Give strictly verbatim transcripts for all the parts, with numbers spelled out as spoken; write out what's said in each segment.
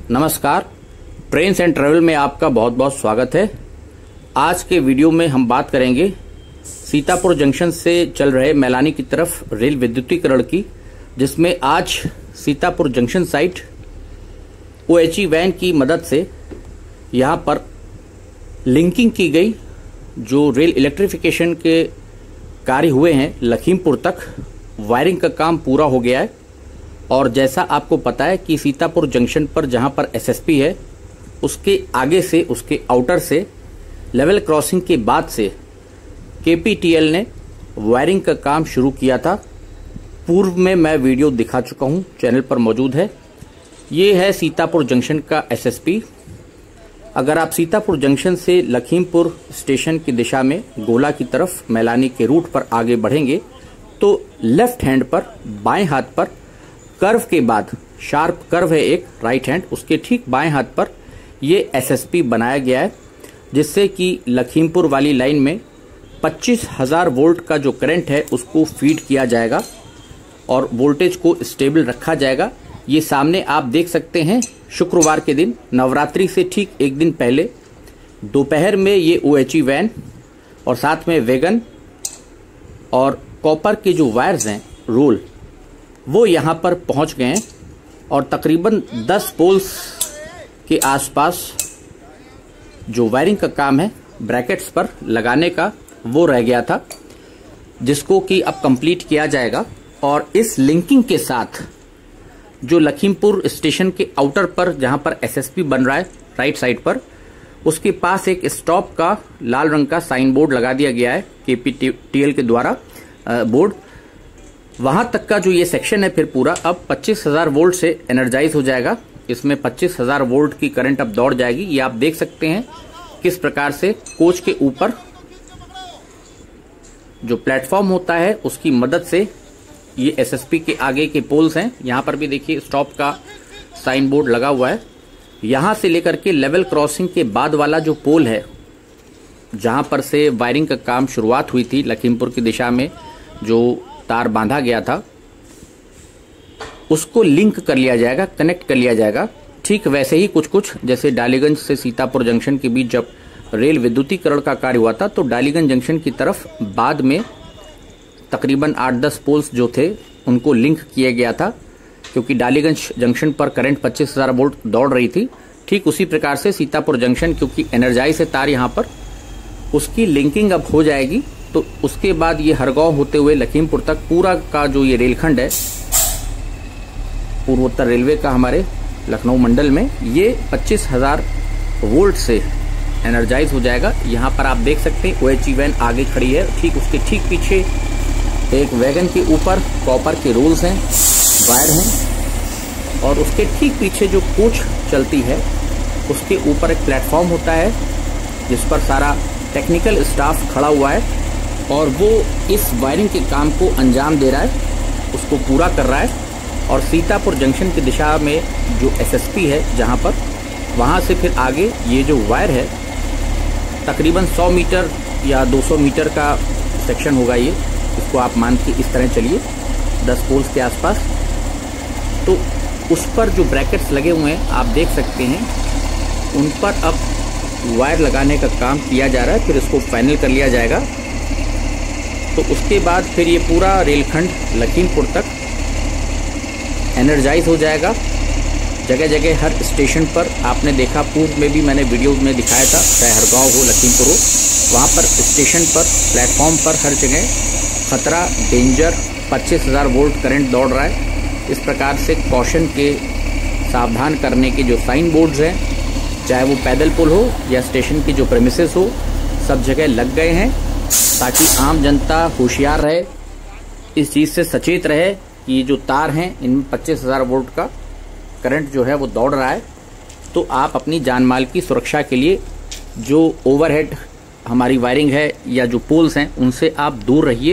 नमस्कार, trains and travel में आपका बहुत बहुत स्वागत है। आज के वीडियो में हम बात करेंगे सीतापुर जंक्शन से चल रहे मैलानी की तरफ रेल विद्युतीकरण की, जिसमें आज Sitapur junction site OHE van की मदद से यहां पर लिंकिंग की गई। जो रेल इलेक्ट्रिफिकेशन के कार्य हुए हैं लखीमपुर तक, वायरिंग का काम पूरा हो गया है। और जैसा आपको पता है कि सीतापुर जंक्शन पर जहां पर एसएसपी है, उसके आगे से, उसके आउटर से लेवल क्रॉसिंग के बाद से केपीटीएल ने वायरिंग का काम शुरू किया था। पूर्व में मैं वीडियो दिखा चुका हूं, चैनल पर मौजूद है। ये है सीतापुर जंक्शन का एसएसपी। अगर आप सीतापुर जंक्शन से लखीमपुर स्टेशन की दिशा में गोला की तरफ मैलानी के रूट पर आगे बढ़ेंगे तो लेफ्ट हैंड पर, बाएं हाथ पर कर्व के बाद, शार्प कर्व है एक राइट हैंड, उसके ठीक बाएं हाथ पर ये एसएसपी बनाया गया है, जिससे कि लखीमपुर वाली लाइन में पच्चीस हज़ार वोल्ट का जो करंट है उसको फीड किया जाएगा और वोल्टेज को स्टेबल रखा जाएगा। ये सामने आप देख सकते हैं, शुक्रवार के दिन, नवरात्रि से ठीक एक दिन पहले दोपहर में ये ओएचई वैन और साथ में वैगन और कॉपर के जो वायर्स हैं, रोल, वो यहाँ पर पहुँच गए हैं। और तकरीबन दस पोल्स के आसपास जो वायरिंग का काम है ब्रैकेट्स पर लगाने का, वो रह गया था, जिसको कि अब कंप्लीट किया जाएगा। और इस लिंकिंग के साथ जो लखीमपुर स्टेशन के आउटर पर जहां पर एसएसपी बन रहा है राइट साइड पर, उसके पास एक स्टॉप का लाल रंग का साइन बोर्ड लगा दिया गया है केपीटीएल के द्वारा बोर्ड। वहां तक का जो ये सेक्शन है फिर पूरा अब पच्चीस हज़ार वोल्ट से एनर्जाइज हो जाएगा। इसमें पच्चीस हज़ार वोल्ट की करंट अब दौड़ जाएगी। ये आप देख सकते हैं किस प्रकार से कोच के ऊपर जो प्लेटफॉर्म होता है उसकी मदद से ये एसएसपी के आगे के पोल्स हैं। यहां पर भी देखिए स्टॉप का साइन बोर्ड लगा हुआ है। यहां से लेकर के लेवल क्रॉसिंग के बाद वाला जो पोल है, जहां पर से वायरिंग का काम शुरुआत हुई थी, लखीमपुर की दिशा में जो तार बांधा गया था, उसको लिंक कर लिया जाएगा, कनेक्ट कर लिया जाएगा। ठीक वैसे ही कुछ कुछ जैसे डालीगंज से सीतापुर जंक्शन के बीच जब रेल विद्युतीकरण का कार्य हुआ था, तो डालीगंज जंक्शन की तरफ बाद में तकरीबन आठ दस पोल्स जो थे उनको लिंक किया गया था, क्योंकि डालीगंज जंक्शन पर करंट पच्चीस हज़ार वोल्ट दौड़ रही थी। ठीक उसी प्रकार से सीतापुर जंक्शन, क्योंकि एनर्जाइज है तार यहाँ पर, उसकी लिंकिंग अब हो जाएगी। तो उसके बाद ये हरगांव होते हुए लखीमपुर तक पूरा का जो ये रेलखंड है पूर्वोत्तर रेलवे का हमारे लखनऊ मंडल में, ये पच्चीस हज़ार वोल्ट से एनर्जाइज हो जाएगा। यहाँ पर आप देख सकते हैं ओएचई वैन आगे खड़ी है, ठीक उसके ठीक पीछे एक वैगन के ऊपर कॉपर के रोल्स हैं, वायर हैं, और उसके ठीक पीछे जो कोच चलती है उसके ऊपर एक प्लेटफॉर्म होता है जिस पर सारा टेक्निकल स्टाफ खड़ा हुआ है और वो इस वायरिंग के काम को अंजाम दे रहा है, उसको पूरा कर रहा है। और सीतापुर जंक्शन की दिशा में जो एसएसपी है जहां पर, वहां से फिर आगे ये जो वायर है तकरीबन सौ मीटर या दो सौ मीटर का सेक्शन होगा ये, इसको आप मान के इस तरह चलिए, दस पोल्स के आसपास। तो उस पर जो ब्रैकेट्स लगे हुए हैं आप देख सकते हैं, उन पर अब वायर लगाने का काम किया जा रहा है, फिर इसको फाइनल कर लिया जाएगा। तो उसके बाद फिर ये पूरा रेलखंड लखीमपुर तक एनर्जाइज हो जाएगा। जगह जगह हर स्टेशन पर आपने देखा, पूर्व में भी मैंने वीडियो में दिखाया था, चाहे हरगांव हो, लखीमपुर हो, वहाँ पर स्टेशन पर, प्लेटफॉर्म पर हर जगह खतरा, डेंजर, पच्चीस हज़ार वोल्ट करंट दौड़ रहा है। इस प्रकार से कॉशन के, सावधान करने के जो साइन बोर्ड्स हैं, चाहे वो पैदल पुल हो या स्टेशन की जो प्रेमिसेस हो, सब जगह लग गए हैं, ताकि आम जनता होशियार रहे, इस चीज़ से सचेत रहे कि जो तार हैं इनमें पच्चीस हज़ार वोल्ट का करंट जो है वो दौड़ रहा है। तो आप अपनी जान माल की सुरक्षा के लिए जो ओवरहेड हमारी वायरिंग है या जो पोल्स हैं उनसे आप दूर रहिए,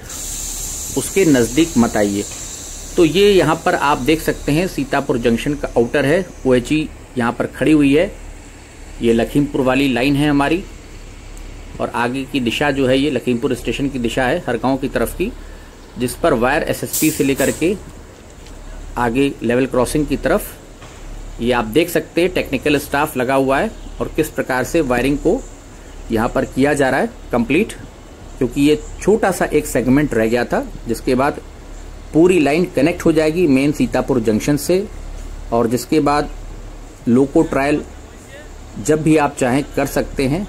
उसके नज़दीक मत आइए। तो ये यहाँ पर आप देख सकते हैं सीतापुर जंक्शन का आउटर है, ओएचई यहाँ पर खड़ी हुई है। ये लखीमपुर वाली लाइन है हमारी, और आगे की दिशा जो है ये लखीमपुर स्टेशन की दिशा है, हरगांव की तरफ की, जिस पर वायर एसएसपी से लेकर के आगे लेवल क्रॉसिंग की तरफ ये आप देख सकते हैं टेक्निकल स्टाफ लगा हुआ है और किस प्रकार से वायरिंग को यहाँ पर किया जा रहा है कंप्लीट, क्योंकि ये छोटा सा एक सेगमेंट रह गया था, जिसके बाद पूरी लाइन कनेक्ट हो जाएगी मेन सीतापुर जंक्शन से, और जिसके बाद लोको ट्रायल जब भी आप चाहें कर सकते हैं।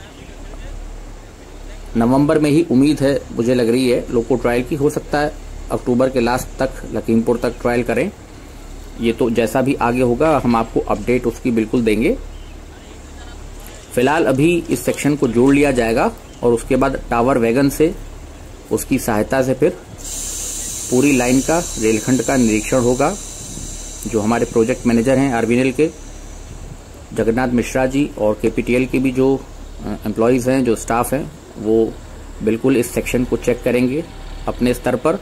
नवंबर में ही उम्मीद है, मुझे लग रही है लोको ट्रायल की, हो सकता है अक्टूबर के लास्ट तक लखीमपुर तक ट्रायल करें। ये तो जैसा भी आगे होगा हम आपको अपडेट उसकी बिल्कुल देंगे। फिलहाल अभी इस सेक्शन को जोड़ लिया जाएगा और उसके बाद टावर वैगन से उसकी सहायता से फिर पूरी लाइन का रेलखंड का निरीक्षण होगा। जो हमारे प्रोजेक्ट मैनेजर हैं आरबीएनएल के जगन्नाथ मिश्रा जी और केपीटीएल के भी जो एम्प्लॉयज़ हैं, जो स्टाफ हैं, वो बिल्कुल इस सेक्शन को चेक करेंगे अपने स्तर पर।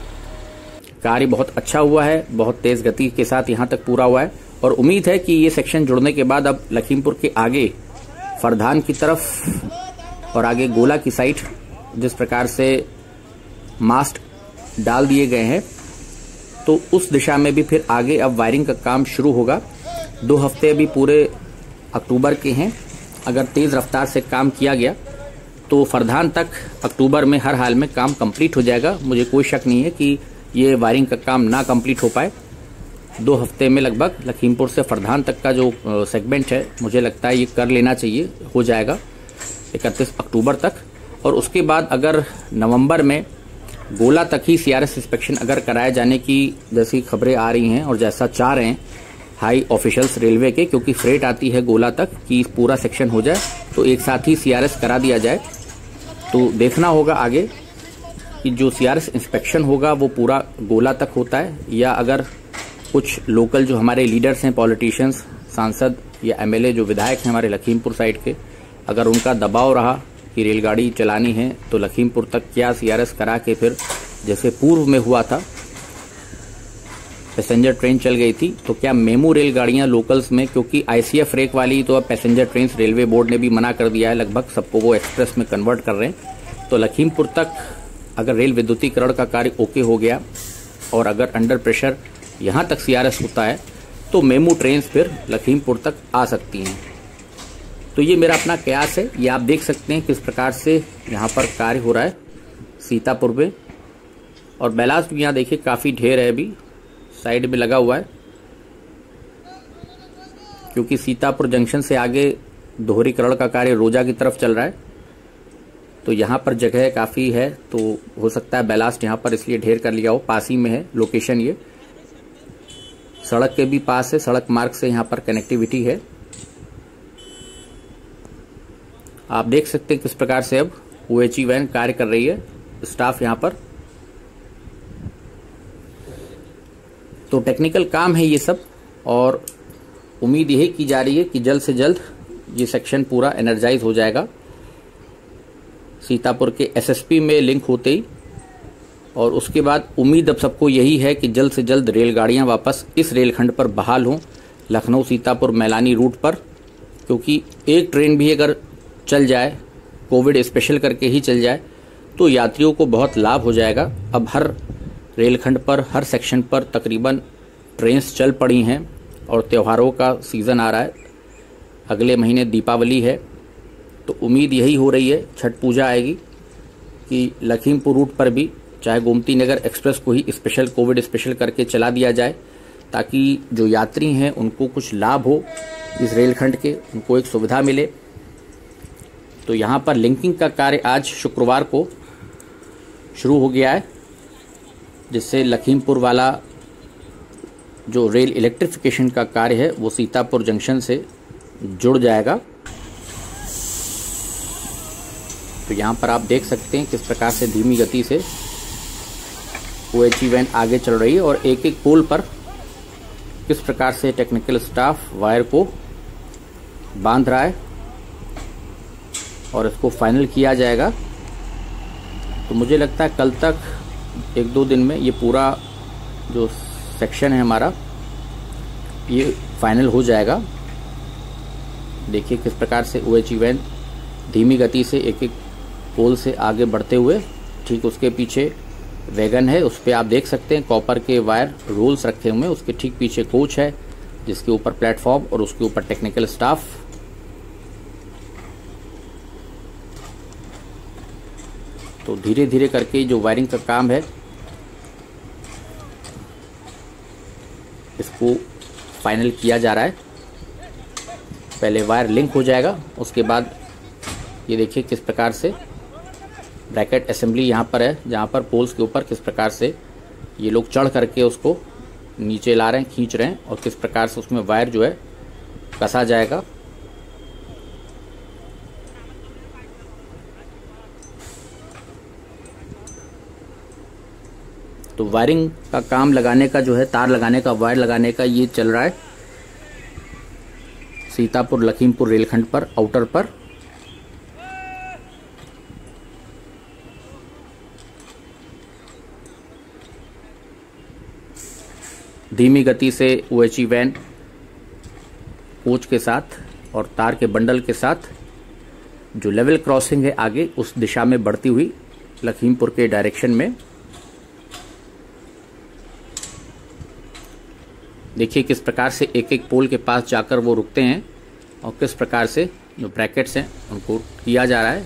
कार्य बहुत अच्छा हुआ है, बहुत तेज गति के साथ यहाँ तक पूरा हुआ है और उम्मीद है कि ये सेक्शन जुड़ने के बाद अब लखीमपुर के आगे फरधान की तरफ और आगे गोला की साइड जिस प्रकार से मास्ट डाल दिए गए हैं, तो उस दिशा में भी फिर आगे अब वायरिंग का काम शुरू होगा। दो हफ्ते अभी पूरे अक्टूबर के हैं। अगर तेज रफ्तार से काम किया गया तो फरधान तक अक्टूबर में हर हाल में काम कंप्लीट हो जाएगा। मुझे कोई शक नहीं है कि ये वायरिंग का काम ना कंप्लीट हो पाए। दो हफ्ते में लगभग लखीमपुर से फरधान तक का जो सेगमेंट है, मुझे लगता है ये कर लेना चाहिए, हो जाएगा इकतीस अक्टूबर तक। और उसके बाद अगर नवंबर में गोला तक ही सीआरएस इंस्पेक्शन अगर कराए जाने की जैसी खबरें आ रही हैं और जैसा चाह रहे हैं हाई ऑफिशियल्स रेलवे के, क्योंकि फ्रेट आती है गोला तक, कि पूरा सेक्शन हो जाए तो एक साथ ही सीआरएस करा दिया जाए। तो देखना होगा आगे कि जो सीआरएस इंस्पेक्शन होगा वो पूरा गोला तक होता है, या अगर कुछ लोकल जो हमारे लीडर्स हैं, पॉलिटिशियंस, सांसद या एमएलए जो विधायक हैं हमारे लखीमपुर साइड के, अगर उनका दबाव रहा कि रेलगाड़ी चलानी है तो लखीमपुर तक क्या सीआरएस करा के फिर जैसे पूर्व में हुआ था पैसेंजर ट्रेन चल गई थी, तो क्या मेमू रेलगाड़ियां लोकल्स में, क्योंकि आईसीएफ रेक वाली तो अब पैसेंजर ट्रेन रेलवे बोर्ड ने भी मना कर दिया है, लगभग सबको वो एक्सप्रेस में कन्वर्ट कर रहे हैं। तो लखीमपुर तक अगर रेल विद्युतीकरण का कार्य ओके हो गया और अगर अंडर प्रेशर यहाँ तक सीआरएस होता है तो मेमू ट्रेन फिर लखीमपुर तक आ सकती हैं। तो ये मेरा अपना कयास है। ये आप देख सकते हैं किस प्रकार से यहाँ पर कार्य हो रहा है सीतापुर में, और बैलास्ट भी यहाँ देखिए काफ़ी ढेर है, अभी साइड में लगा हुआ है, क्योंकि सीतापुर जंक्शन से आगे दोहरीकरण का कार्य रोजा की तरफ चल रहा है, तो यहाँ पर जगह काफ़ी है, तो हो सकता है बैलास्ट यहाँ पर इसलिए ढेर कर लिया हो। पास ही में है लोकेशन, ये सड़क के भी पास है, सड़क मार्ग से यहाँ पर कनेक्टिविटी है। आप देख सकते हैं किस प्रकार से अब ओएचई वैन कार्य कर रही है, स्टाफ यहाँ पर। तो टेक्निकल काम है ये सब, और उम्मीद यही की जा रही है कि जल्द से जल्द ये सेक्शन पूरा एनर्जाइज हो जाएगा सीतापुर के एसएसपी में लिंक होते ही। और उसके बाद उम्मीद अब सबको यही है कि जल्द से जल्द रेलगाड़ियां वापस इस रेलखंड पर बहाल हों, लखनऊ सीतापुर मैलानी रूट पर, क्योंकि एक ट्रेन भी अगर चल जाए, कोविड स्पेशल करके ही चल जाए, तो यात्रियों को बहुत लाभ हो जाएगा। अब हर रेलखंड पर, हर सेक्शन पर तकरीबन ट्रेन्स चल पड़ी हैं और त्योहारों का सीज़न आ रहा है, अगले महीने दीपावली है, तो उम्मीद यही हो रही है छठ पूजा आएगी कि लखीमपुर रूट पर भी चाहे गोमती नगर एक्सप्रेस को ही स्पेशल कोविड स्पेशल करके चला दिया जाए, ताकि जो यात्री हैं उनको कुछ लाभ हो इस रेलखंड के, उनको एक सुविधा मिले। तो यहाँ पर लिंकिंग का कार्य आज शुक्रवार को शुरू हो गया है, जिससे लखीमपुर वाला जो रेल इलेक्ट्रिफिकेशन का कार्य है वो सीतापुर जंक्शन से जुड़ जाएगा। तो यहाँ पर आप देख सकते हैं किस प्रकार से धीमी गति से ओएचई वैन आगे चल रही है और एक एक पोल पर किस प्रकार से टेक्निकल स्टाफ वायर को बांध रहा है और इसको फाइनल किया जाएगा। तो मुझे लगता है कल तक, एक दो दिन में ये पूरा जो सेक्शन है हमारा ये फाइनल हो जाएगा। देखिए किस प्रकार से ओएचई वैन धीमी गति से एक एक पोल से आगे बढ़ते हुए, ठीक उसके पीछे वैगन है, उस पर आप देख सकते हैं कॉपर के वायर रोल्स रखे हुए हैं, उसके ठीक पीछे कोच है जिसके ऊपर प्लेटफॉर्म और उसके ऊपर टेक्निकल स्टाफ। तो धीरे धीरे करके जो वायरिंग का काम है इसको फाइनल किया जा रहा है। पहले वायर लिंक हो जाएगा, उसके बाद ये देखिए किस प्रकार से ब्रैकेट असेंबली यहाँ पर है, जहाँ पर पोल्स के ऊपर किस प्रकार से ये लोग चढ़ करके उसको नीचे ला रहे हैं, खींच रहे हैं, और किस प्रकार से उसमें वायर जो है कसा जाएगा। तो वायरिंग का काम लगाने का जो है, तार लगाने का, वायर लगाने का ये चल रहा है सीतापुर लखीमपुर रेलखंड पर, आउटर पर। धीमी गति से ओएचई वैन कोच के साथ और तार के बंडल के साथ जो लेवल क्रॉसिंग है आगे उस दिशा में बढ़ती हुई लखीमपुर के डायरेक्शन में। देखिए किस प्रकार से एक एक पोल के पास जाकर वो रुकते हैं और किस प्रकार से जो ब्रैकेट्स हैं उनको किया जा रहा है।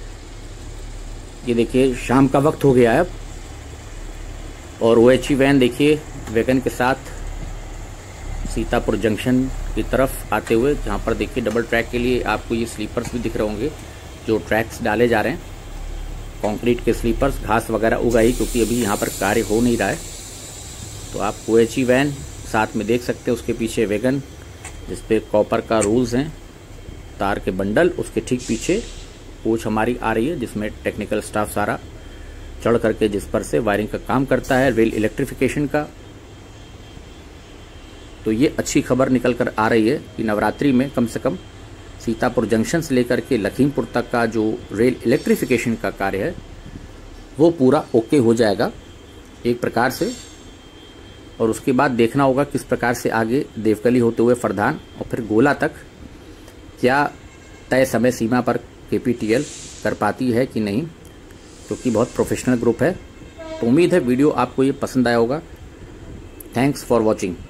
ये देखिए शाम का वक्त हो गया है अब, और ओएचई वैन देखिए वैगन के साथ सीतापुर जंक्शन की तरफ आते हुए, जहाँ पर देखिए डबल ट्रैक के लिए आपको ये स्लीपर्स भी दिख रहे होंगे जो ट्रैक्स डाले जा रहे हैं, कंक्रीट के स्लीपर्स। घास वगैरह उगाई क्योंकि अभी यहाँ पर कार्य हो नहीं रहा है। तो आप ओएचई वैन साथ में देख सकते हैं, उसके पीछे वैगन जिसपे कॉपर का रूल्स हैं, तार के बंडल, उसके ठीक पीछे कोच हमारी आ रही है जिसमें टेक्निकल स्टाफ सारा चढ़ करके जिस पर से वायरिंग का काम करता है, रेल इलेक्ट्रिफिकेशन का। तो ये अच्छी खबर निकल कर आ रही है कि नवरात्रि में कम से कम सीतापुर जंक्शन से लेकर के लखीमपुर तक का जो रेल इलेक्ट्रिफिकेशन का कार्य है वो पूरा ओके हो जाएगा एक प्रकार से। और उसके बाद देखना होगा किस प्रकार से आगे देवकली होते हुए फरदान और फिर गोला तक क्या तय समय सीमा पर केपीटीएल कर पाती है कि नहीं, क्योंकि बहुत प्रोफेशनल ग्रुप है। तो उम्मीद है वीडियो आपको ये पसंद आया होगा। Thanks for watching.